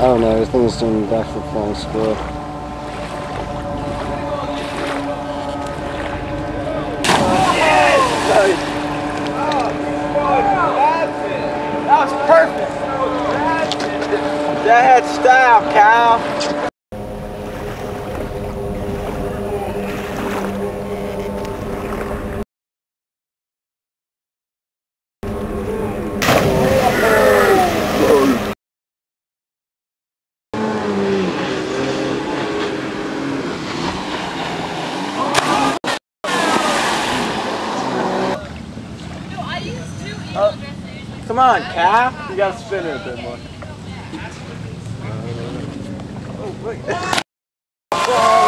Oh no, I think it's doing backflip flying squirrel. That was perfect! That had style, Kyle! Come on, Kyle. You gotta spin it a bit more. Oh, wait.